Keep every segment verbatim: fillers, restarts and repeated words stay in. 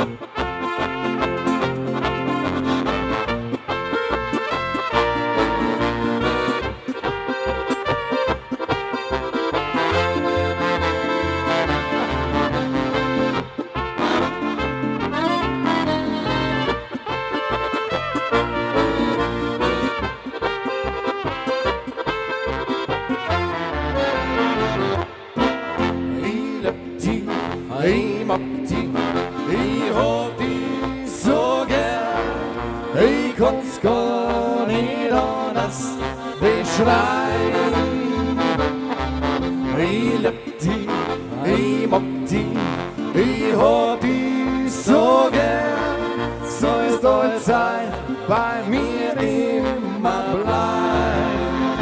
Ich mag die, ich hab die so gern, ich kann's gar nicht anders beschreiben. Ich lieb die, ich mag die, ich hab die so gern, sollst allzeit bei mir immer bleiben.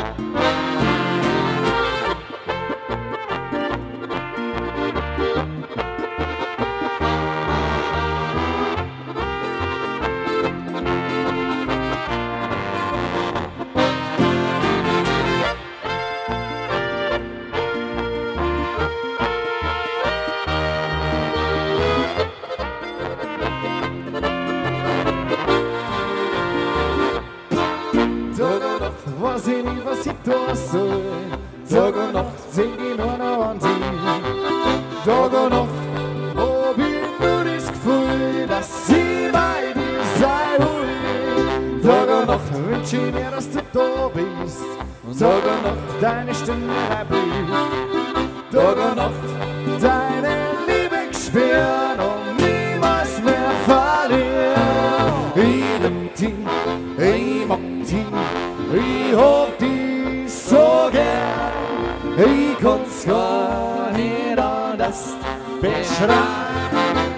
Weiß ich nicht, was ich tun soll. Tag und Nacht sing ich nur noch an dich. Tag und Nacht hab ich nur das Gefühl, dass ich bei dir sein will. Tag und Nacht wünsch ich mir, dass du da bist. Und Tag und Nacht deine Stimme erblüht. Tag und Nacht deine Liebe spüren und niemals mehr verlieren. Ich lieb dich, ich mag dich. Ich hab dich so gern, ich kann's gar nicht anders beschreiben.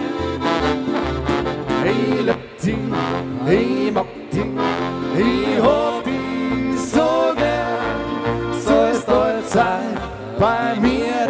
Ich lieb dich, ich mag dich, ich hab dich so gern, sollst allzeit bei mir